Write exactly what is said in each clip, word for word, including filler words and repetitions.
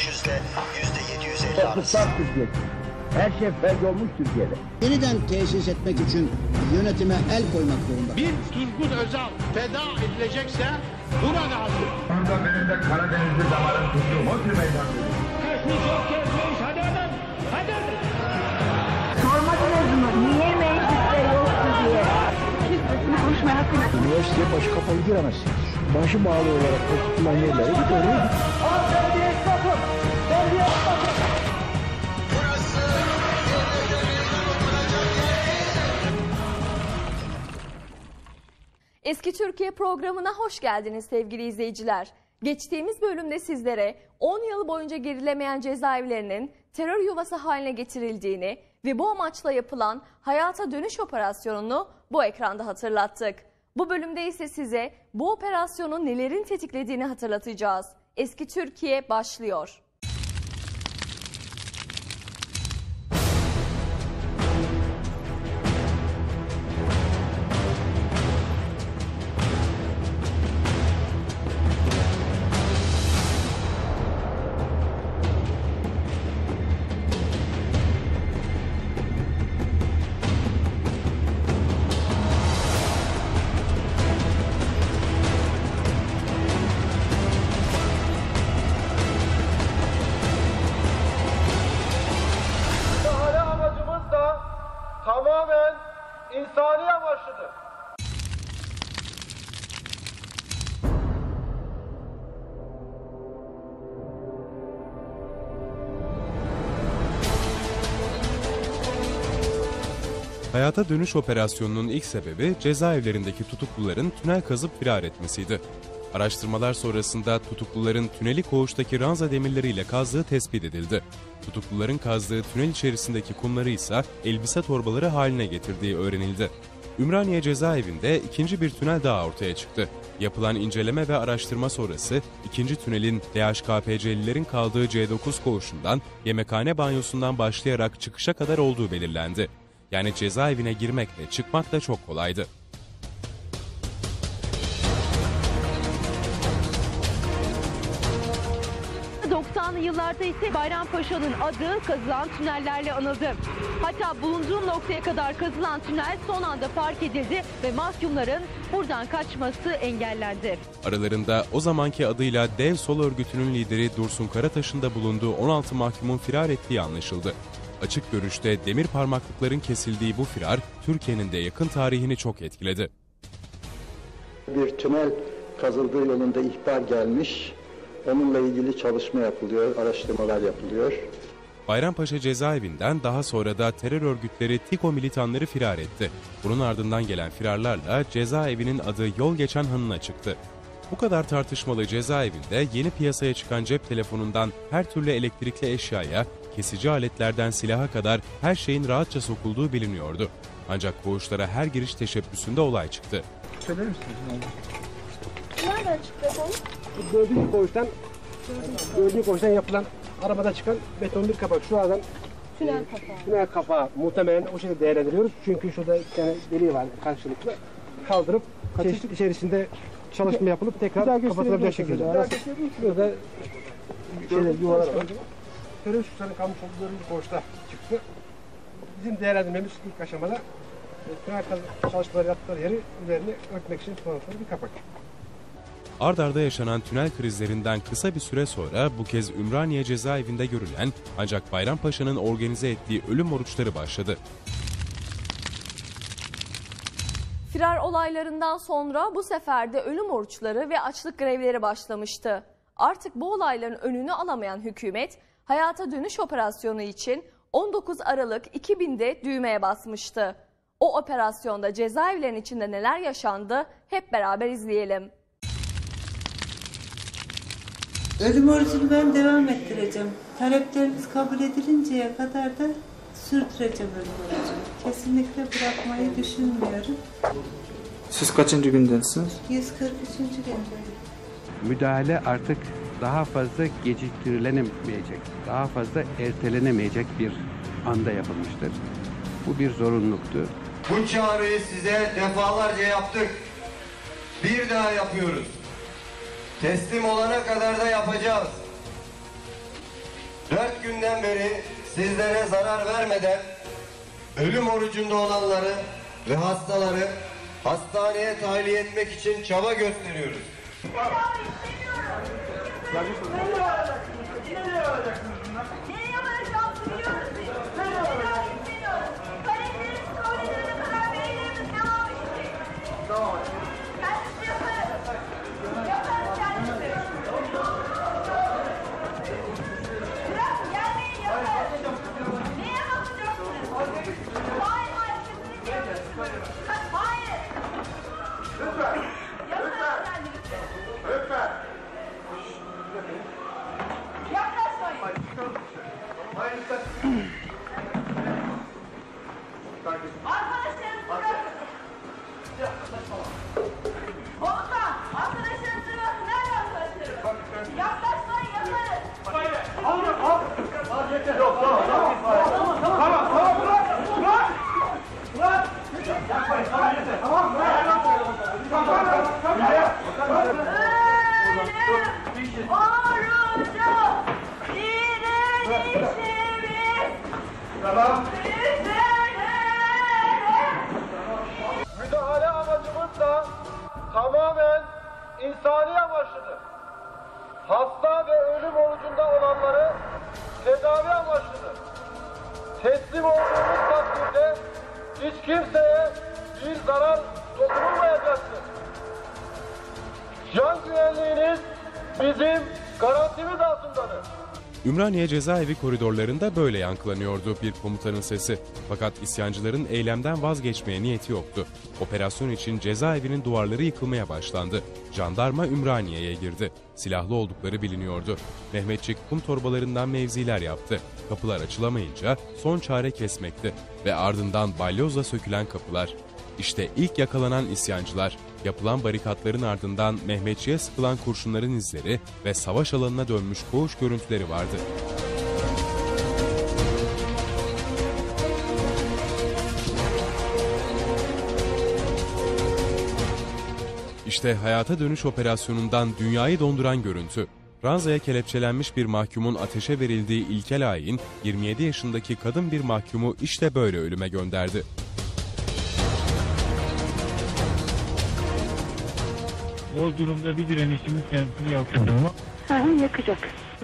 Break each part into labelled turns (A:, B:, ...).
A: yüzde yüzde yedi yüz elli arası.
B: Türkiye. Her şey felç olmuş Türkiye'de.
C: Yeniden tesis etmek için yönetime el koymak zorunda.
D: Bir Turgut Özal feda edilecekse buna lazım.
E: Orada benim de Karadenizli damarım tuttu. Hodri meydan dedi.
D: Kesmiş yok kesmiş hadi adam hadi adam.
F: Sormadınız mı? Niye mecliste yoktu diye. Hiçbirisini konuşmaya hakkı yok.
B: Üniversiteye başı kapalı giremezsiniz. Başı bağlı olarak tutulan yerlere bir oraya gidin.
G: Eski Türkiye programına hoş geldiniz sevgili izleyiciler. Geçtiğimiz bölümde sizlere on yıl boyunca gerilemeyen cezaevlerinin terör yuvası haline getirildiğini ve bu amaçla yapılan hayata dönüş operasyonunu bu ekranda hatırlattık. Bu bölümde ise size bu operasyonun nelerin tetiklediğini hatırlatacağız. Eski Türkiye başlıyor.
H: Tamamen insani amaçlıdır.
I: Hayata dönüş operasyonunun ilk sebebi cezaevlerindeki tutukluların tünel kazıp firar etmesiydi. Araştırmalar sonrasında tutukluların tüneli koğuştaki ranza demirleriyle kazdığı tespit edildi. Tutukluların kazdığı tünel içerisindeki kumları ise elbise torbaları haline getirdiği öğrenildi. Ümraniye cezaevinde ikinci bir tünel daha ortaya çıktı. Yapılan inceleme ve araştırma sonrası ikinci tünelin D H K P C'lilerin kaldığı C dokuz koğuşundan, yemekhane banyosundan başlayarak çıkışa kadar olduğu belirlendi. Yani cezaevine girmekle çıkmak da çok kolaydı.
J: doksanlı yıllarda ise Bayrampaşa'nın adı kazılan tünellerle anıldı. Hatta bulunduğum noktaya kadar kazılan tünel son anda fark edildi ve mahkumların buradan kaçması engellendi.
I: Aralarında o zamanki adıyla Dev Sol Örgütü'nün lideri Dursun Karataş'ın da bulunduğu on altı mahkumun firar ettiği anlaşıldı. Açık görüşte demir parmaklıkların kesildiği bu firar Türkiye'nin de yakın tarihini çok etkiledi.
K: Bir tünel kazıldığı yolunda ihbar gelmiş. Onunla ilgili çalışma yapılıyor, araştırmalar yapılıyor.
I: Bayrampaşa cezaevinden daha sonra da terör örgütleri TİKO militanları firar etti. Bunun ardından gelen firarlarla cezaevinin adı Yol Geçen Hanı'na çıktı. Bu kadar tartışmalı cezaevinde yeni piyasaya çıkan cep telefonundan her türlü elektrikli eşyaya, kesici aletlerden silaha kadar her şeyin rahatça sokulduğu biliniyordu. Ancak koğuşlara her giriş teşebbüsünde olay çıktı.
H: Söyler misiniz?
F: Nereden çıktı efendim?
H: Dördüncü koğuştan, dördüncü koğuştan yapılan arabada çıkan beton bir kapak. Şu aradan
F: Tünel kapağı.
H: Tünel kapağı muhtemelen o şekilde değerlendiriyoruz. Çünkü şurada bir tane deliği var karşılıklı. Kaldırıp çeşit içerisinde çalışma yapılıp tekrar kapatılabilir şekilde. Burada şeyler, yuvalar var. Terör suçlarının kalmış olduğu dördüncü koğuşta çıktı. Bizim değerlendirmemiz ilk aşamada tünel çalışmaları yaptıkları yeri üzerini örtmek için kullanılmış bir kapak.
I: Ard arda yaşanan tünel krizlerinden kısa bir süre sonra bu kez Ümraniye cezaevinde görülen ancak Bayrampaşa'nın organize ettiği ölüm oruçları başladı.
G: Firar olaylarından sonra bu sefer de ölüm oruçları ve açlık grevleri başlamıştı. Artık bu olayların önünü alamayan hükümet hayata dönüş operasyonu için on dokuz Aralık iki binde düğmeye basmıştı. O operasyonda cezaevlerinin içinde neler yaşandı hep beraber izleyelim.
L: Ölüm orucunu ben devam ettireceğim. Taleplerimiz kabul edilinceye kadar da sürdüreceğim ölüm orucunu. Kesinlikle bırakmayı düşünmüyorum.
M: Siz kaçıncı gündensiniz?
L: yüz kırk üçüncü gündeyim.
N: Müdahale artık daha fazla geciktirilemeyecek, daha fazla ertelenemeyecek bir anda yapılmıştır. Bu bir zorunluluktu.
O: Bu çağrıyı size defalarca yaptık. Bir daha yapıyoruz. Teslim olana kadar da yapacağız. Dört günden beri sizlere zarar vermeden ölüm orucunda olanları ve hastaları hastaneye tahliye etmek için çaba gösteriyoruz.
P: Müdahale amacımız da tamamen insani amaçlıdır. Hasta ve ölüm orucunda olanları tedavi amaçlıdır. Teslim olduğumuz takdirde hiç kimseye bir zarar dokunulmayacaktır. Can güvenliğiniz bizim garantimiz altındadır.
I: Ümraniye cezaevi koridorlarında böyle yankılanıyordu bir komutanın sesi. Fakat isyancıların eylemden vazgeçmeye niyeti yoktu. Operasyon için cezaevinin duvarları yıkılmaya başlandı. Jandarma Ümraniye'ye girdi. Silahlı oldukları biliniyordu. Mehmetçik kum torbalarından mevziler yaptı. Kapılar açılamayınca son çare kesmekti. Ve ardından balyozla sökülen kapılar. İşte ilk yakalanan isyancılar. Yapılan barikatların ardından Mehmetçiğe sıkılan kurşunların izleri ve savaş alanına dönmüş koğuş görüntüleri vardı. İşte hayata dönüş operasyonundan dünyayı donduran görüntü. Ranzaya kelepçelenmiş bir mahkumun ateşe verildiği ilkel ayin, yirmi yedi yaşındaki kadın bir mahkumu işte böyle ölüme gönderdi.
Q: O durumda bir direnişimiz kendisini yakıyor mu?
F: Hı, yakacak.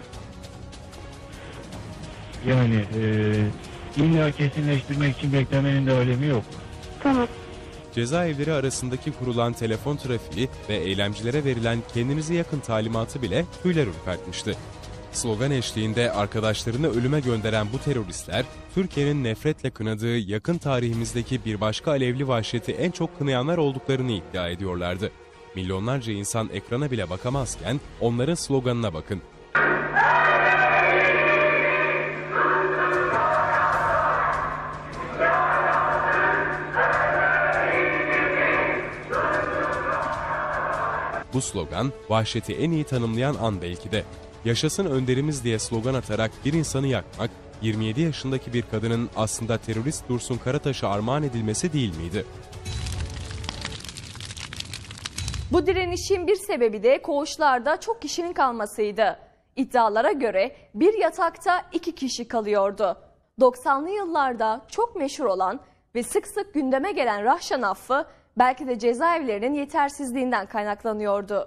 Q: Yani e, illa kesinleştirmek için beklemenin de alemi yok.
F: Tamam.
I: Cezaevleri arasındaki kurulan telefon trafiği ve eylemcilere verilen kendinizi yakın talimatı bile tüyler ürpertmişti. Slogan eşliğinde arkadaşlarını ölüme gönderen bu teröristler, Türkiye'nin nefretle kınadığı yakın tarihimizdeki bir başka alevli vahşeti en çok kınayanlar olduklarını iddia ediyorlardı. Milyonlarca insan ekrana bile bakamazken onların sloganına bakın. Bu slogan, vahşeti en iyi tanımlayan an belki de. Yaşasın önderimiz diye slogan atarak bir insanı yakmak, yirmi yedi yaşındaki bir kadının aslında terörist Dursun Karataş'a armağan edilmesi değil miydi?
G: Bu direnişin bir sebebi de koğuşlarda çok kişinin kalmasıydı. İddialara göre bir yatakta iki kişi kalıyordu. doksanlı yıllarda çok meşhur olan ve sık sık gündeme gelen Rahşan affı belki de cezaevlerinin yetersizliğinden kaynaklanıyordu.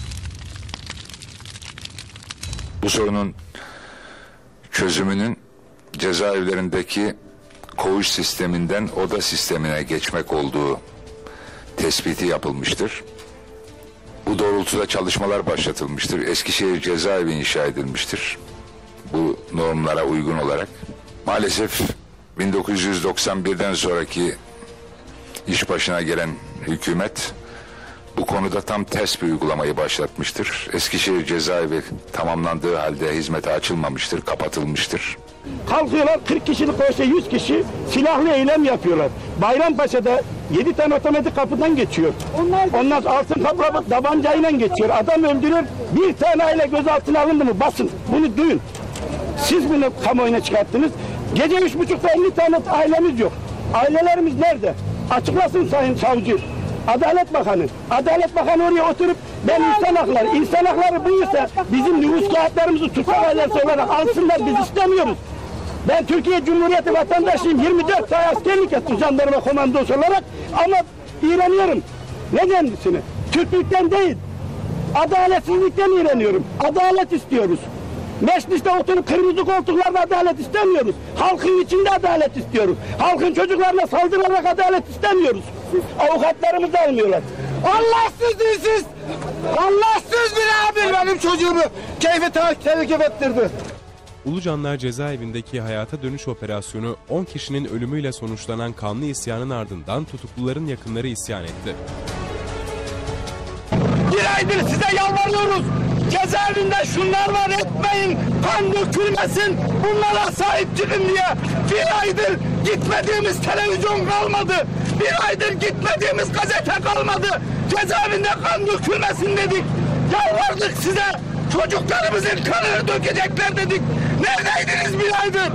R: Bu sorunun çözümünün cezaevlerindeki koğuş sisteminden oda sistemine geçmek olduğu tespiti yapılmıştır. Bu doğrultuda çalışmalar başlatılmıştır. Eskişehir cezaevi inşa edilmiştir. Bu normlara uygun olarak. Maalesef bin dokuz yüz doksan birden sonraki iş başına gelen hükümet bu konuda tam ters bir uygulamayı başlatmıştır. Eskişehir cezaevi tamamlandığı halde hizmete açılmamıştır, kapatılmıştır.
S: Kalkıyorlar kırk kişilik koğuşta yüz kişi silahlı eylem yapıyorlar. Bayrampaşa'da yedi tane otomatik kapıdan geçiyor. Onlar, Onlar altın kapı tabancayla geçiyor. Adam öldürür. Bir tane aile gözaltına alındı mı basın. Bunu duyun. Siz bunu kamuoyuna çıkarttınız. Gece üç buçukta elli tane ailemiz yok. Ailelerimiz nerede? Açıklasın sayın savcı. Adalet Bakanı. Adalet Bakanı oraya oturup ben insan hakları, insan hakları buyursa bizim nüfus kağıtlarımızı tutsak ailesi olarak alsınlar, biz istemiyoruz. Ben Türkiye Cumhuriyeti vatandaşıyım, yirmi dört ay askerlik ettim jandarma komandosu olarak ama iğreniyorum. Nedenlisini? Türklükten değil, adaletsizlikten iğreniyorum. Adalet istiyoruz. Mecliste oturup kırmızı koltuklarda adalet istemiyoruz. Halkın içinde adalet istiyoruz. Halkın çocuklarına saldırarak adalet istemiyorız. Avukatlarımızı almıyorlar.
P: Allahsız değilsiz! Allahsız bir abi benim çocuğumu keyfi tehlikeye ettirdi.
I: Ulucanlar cezaevindeki hayata dönüş operasyonu on kişinin ölümüyle sonuçlanan kanlı isyanın ardından tutukluların yakınları isyan etti.
S: Bir aydır size yalvarıyoruz. Cezaevinde şunlar var, etmeyin, kan dökülmesin, bunlara sahip çıkın diye. Bir aydır gitmediğimiz televizyon kalmadı. Bir aydır gitmediğimiz gazete kalmadı. Cezaevinde kan dökülmesin dedik. Yalvardık size. Çocuklarımızın kanını dökecekler dedik. Neredeydiniz bir aydır?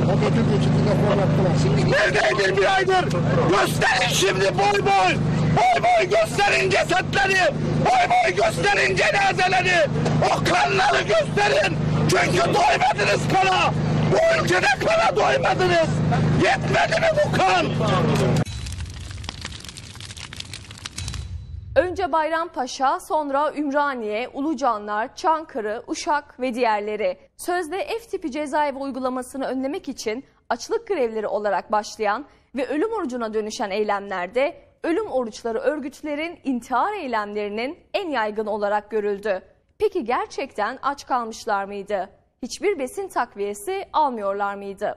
S: Neredeydin bir aydır? Gösterin şimdi boy boy. Boy boy gösterin cesetleri. Boy boy gösterin cenazeleri. O kanları gösterin. Çünkü doymadınız kana. Bu ülkede kana doymadınız. Yetmedi mi bu kan?
G: Önce Bayrampaşa, sonra Ümraniye, Ulucanlar, Çankırı, Uşak ve diğerleri. Sözde F tipi cezaevi uygulamasını önlemek için açlık grevleri olarak başlayan ve ölüm orucuna dönüşen eylemlerde ölüm oruçları örgütlerin intihar eylemlerinin en yaygın olarak görüldü. Peki gerçekten aç kalmışlar mıydı? Hiçbir besin takviyesi almıyorlar mıydı?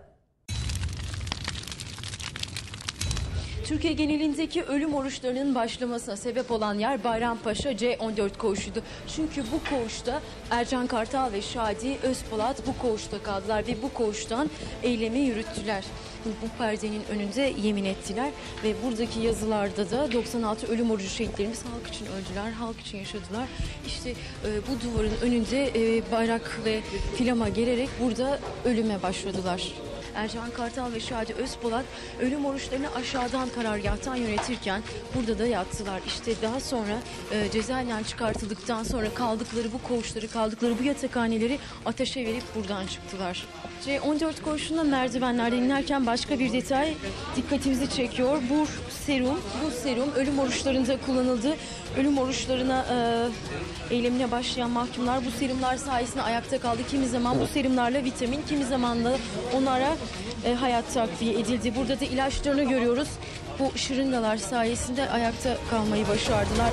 T: Türkiye genelindeki ölüm oruçlarının başlamasına sebep olan yer Bayrampaşa C on dört koğuşuydu. Çünkü bu koğuşta Ercan Kartal ve Şadi Özpolat bu koğuşta kaldılar ve bu koğuştan eylemi yürüttüler. Bu perdenin önünde yemin ettiler ve buradaki yazılarda da doksan altı ölüm orucu şehitlerimiz halk için öldüler, halk için yaşadılar. İşte e, bu duvarın önünde e, bayrak ve flama gererek burada ölüme başladılar. Ercan Kartal ve Şadi Özpolat ölüm oruçlarını aşağıdan karargâhtan yönetirken burada da yattılar. İşte daha sonra e, cezaevinden çıkartıldıktan sonra kaldıkları bu koğuşları, kaldıkları bu yatakhaneleri ateşe verip buradan çıktılar. C on dört koğuşunda merdivenlerden inerken başka bir detay dikkatimizi çekiyor. Bu serum, bu serum ölüm oruçlarında kullanıldı. Ölüm oruçlarına e, eylemine başlayan mahkumlar bu serumlar sayesinde ayakta kaldı. Kimi zaman bu serumlarla vitamin, kimi zaman da onlara e, hayat takviye edildi. Burada da ilaçlarını görüyoruz. Bu şırıngalar sayesinde ayakta kalmayı başardılar.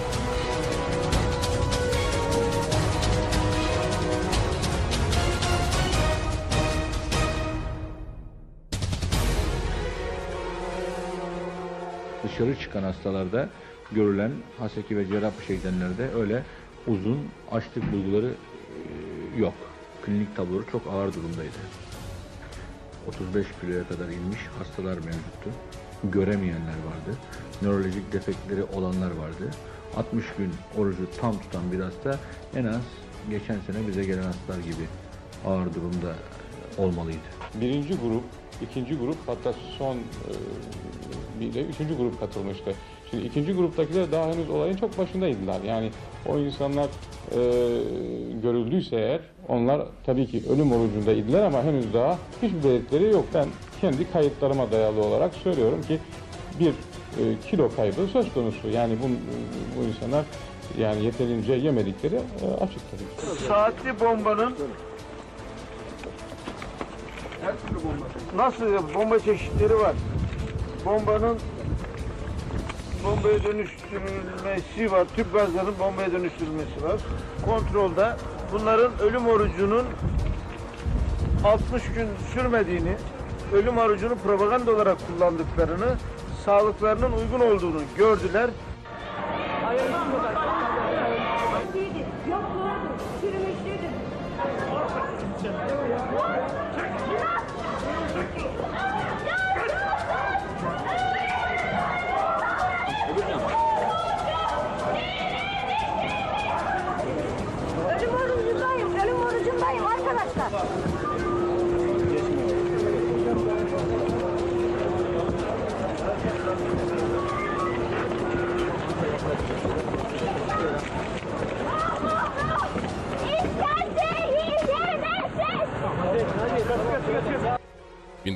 U: Dışarı çıkan hastalarda görülen Haseki ve Cerrahpaşa gidenlerde öyle uzun açlık bulguları yok. Klinik tabloları çok ağır durumdaydı. otuz beş kiloya kadar inmiş hastalar mevcuttu. Göremeyenler vardı. Nörolojik defektleri olanlar vardı. altmış gün orucu tam tutan bir hasta en az geçen sene bize gelen hastalar gibi ağır durumda olmalıydı.
V: Birinci grup, ikinci grup, hatta son e, bir de üçüncü grup katılmıştı. Şimdi ikinci gruptakiler daha henüz olayın çok başındaydılar. Yani o insanlar e, görüldüyse eğer onlar tabii ki ölüm orucundaydılar ama henüz daha hiçbir belirtileri yok. Ben kendi kayıtlarıma dayalı olarak söylüyorum ki bir e, kilo kaybı söz konusu. Yani bu, bu insanlar yani yeterince yemedikleri e, açık tabii.
P: Saatli bombanın her türlü bomba. Nasıl bomba çeşitleri var? Bombanın bombaya dönüştürülmesi var. Tüp gazların bombaya dönüştürülmesi var. Kontrolde bunların ölüm orucunun altmış gün sürmediğini, ölüm orucunu propaganda olarak kullandıklarını, sağlıklarının uygun olduğunu gördüler.
F: Ölüm orucundayım, ölüm orucundayım arkadaşlar.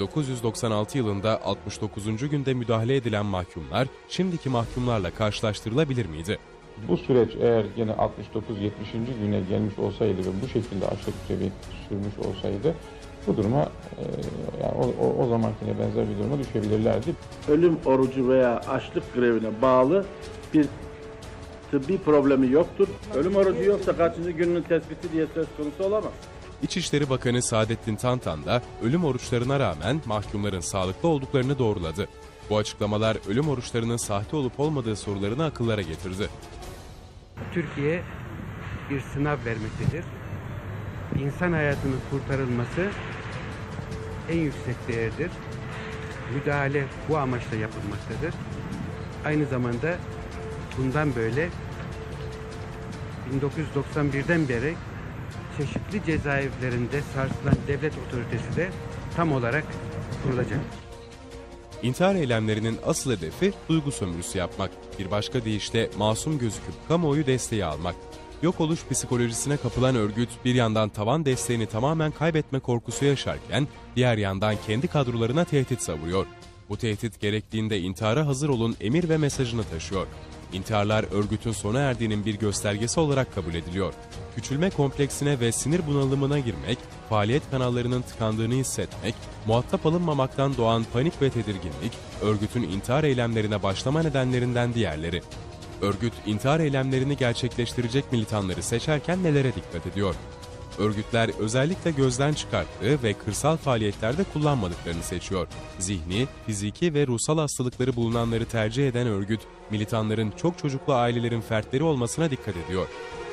I: dokuz yüz doksan altı yılında altmış dokuzuncu günde müdahale edilen mahkumlar şimdiki mahkumlarla karşılaştırılabilir miydi?
V: Bu süreç eğer yine altmış dokuz yetmişinci güne gelmiş olsaydı ve bu şekilde açlık grevi sürmüş olsaydı bu duruma e, yani o, o, o zamankine benzer bir duruma düşebilirlerdi.
A: Ölüm orucu veya açlık grevine bağlı bir tıbbi problemi yoktur. Ölüm orucu yoksa kaçıncı günün tespiti diye söz konusu olamaz.
I: İçişleri Bakanı Saadettin Tantan da ölüm oruçlarına rağmen mahkumların sağlıklı olduklarını doğruladı. Bu açıklamalar ölüm oruçlarının sahte olup olmadığı sorularını akıllara getirdi.
N: Türkiye bir sınav vermektedir. İnsan hayatının kurtarılması en yüksek değerdir. Müdahale bu amaçla yapılmaktadır. Aynı zamanda bundan böyle bin dokuz yüz doksan birden beri çeşitli cezaevlerinde sarsılan devlet otoritesi de tam olarak kurulacak.
I: İntihar eylemlerinin asıl hedefi duygu sömürüsü yapmak, bir başka deyişle masum gözüküp kamuoyu desteği almak. Yok oluş psikolojisine kapılan örgüt bir yandan tavan desteğini tamamen kaybetme korkusu yaşarken diğer yandan kendi kadrolarına tehdit savuruyor. Bu tehdit gerektiğinde intihara hazır olun emir ve mesajını taşıyor. İntiharlar örgütün sona erdiğinin bir göstergesi olarak kabul ediliyor. Küçülme kompleksine ve sinir bunalımına girmek, faaliyet kanallarının tıkandığını hissetmek, muhatap alınmamaktan doğan panik ve tedirginlik, örgütün intihar eylemlerine başlama nedenlerinden diğerleri. Örgüt, intihar eylemlerini gerçekleştirecek militanları seçerken nelere dikkat ediyor? Örgütler özellikle gözden çıkarttığı ve kırsal faaliyetlerde kullanmadıklarını seçiyor. Zihni, fiziki ve ruhsal hastalıkları bulunanları tercih eden örgüt, militanların çok çocuklu ailelerin fertleri olmasına dikkat ediyor.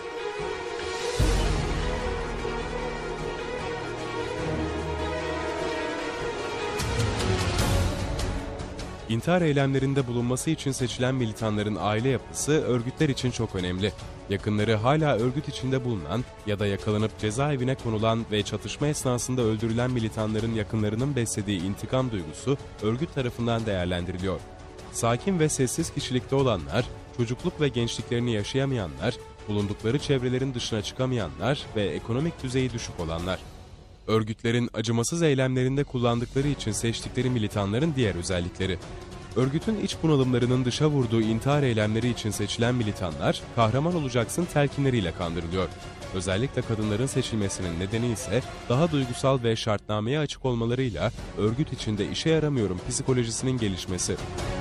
I: İntihar eylemlerinde bulunması için seçilen militanların aile yapısı örgütler için çok önemli. Yakınları hala örgüt içinde bulunan ya da yakalanıp cezaevine konulan ve çatışma esnasında öldürülen militanların yakınlarının beslediği intikam duygusu örgüt tarafından değerlendiriliyor. Sakin ve sessiz kişilikte olanlar, çocukluk ve gençliklerini yaşayamayanlar, bulundukları çevrelerin dışına çıkamayanlar ve ekonomik düzeyi düşük olanlar. Örgütlerin acımasız eylemlerinde kullandıkları için seçtikleri militanların diğer özellikleri. Örgütün iç bunalımlarının dışa vurduğu intihar eylemleri için seçilen militanlar, kahraman olacaksın telkinleriyle kandırılıyor. Özellikle kadınların seçilmesinin nedeni ise daha duygusal ve şartnameye açık olmalarıyla örgüt içinde işe yaramıyorum psikolojisinin gelişmesi.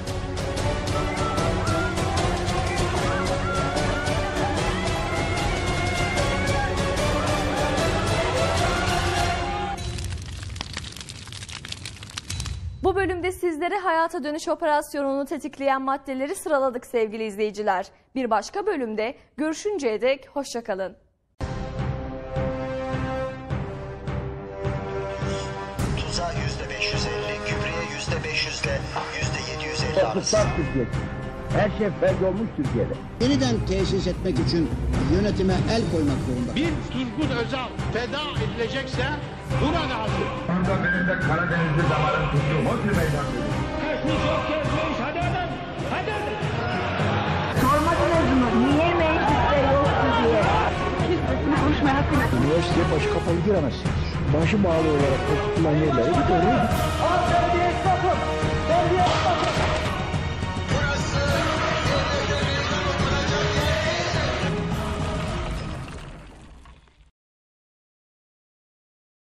G: Bu bölümde sizlere hayata dönüş operasyonunu tetikleyen maddeleri sıraladık sevgili izleyiciler. Bir başka bölümde görüşünceye dek hoşça kalın.
C: Tuza yüzde beş yüz elli, gübreye yüzde beş yüzle yüzde yedi yüz elli arası.
B: Her şey felç olmuş Türkiye'de.
W: Yeniden tesis etmek için yönetime el koymak zorunda.
D: Bir Turgut Özal feda edilecekse buna lazım.
E: Orada benim de Karadenizli damarın tuttuğum o tür meydandır.
P: Kaçmış yok gezmiş hadi adam hadi.
F: Sormadınız mı? Niye mecliste yoktu diye. Hiç sesini konuşmaya hakkı yok.
B: Üniversiteye başı kapalı giremezsiniz. Başı bağlı olarak tutulan yerlere bir oraya git.